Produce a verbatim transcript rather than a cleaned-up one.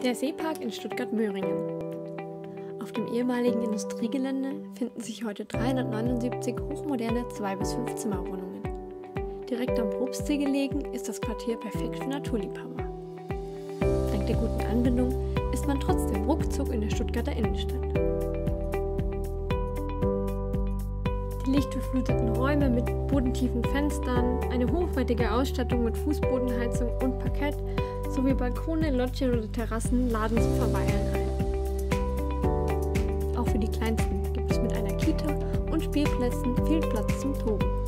Der Seepark in Stuttgart-Möhringen. Auf dem ehemaligen Industriegelände finden sich heute dreihundertneunundsiebzig hochmoderne zwei bis fünf Zimmerwohnungen. Direkt am Probstsee gelegen ist das Quartier perfekt für Naturliebhaber. Dank der guten Anbindung ist man trotzdem ruckzuck in der Stuttgarter Innenstadt. Die lichtdurchfluteten Räume mit bodentiefen Fenstern, eine hochwertige Ausstattung mit Fußbodenheizung und Parkett sowie Balkone, Loggien oder Terrassen laden zum Verweilen ein. Auch für die Kleinsten gibt es mit einer Kita und Spielplätzen viel Platz zum Toben.